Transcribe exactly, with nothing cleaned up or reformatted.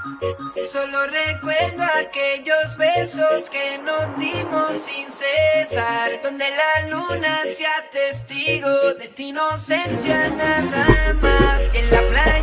Solo recuerdo aquellos besos que nos dimos sin cesar, donde la luna sea testigo de tu inocencia nada más. Y en la playa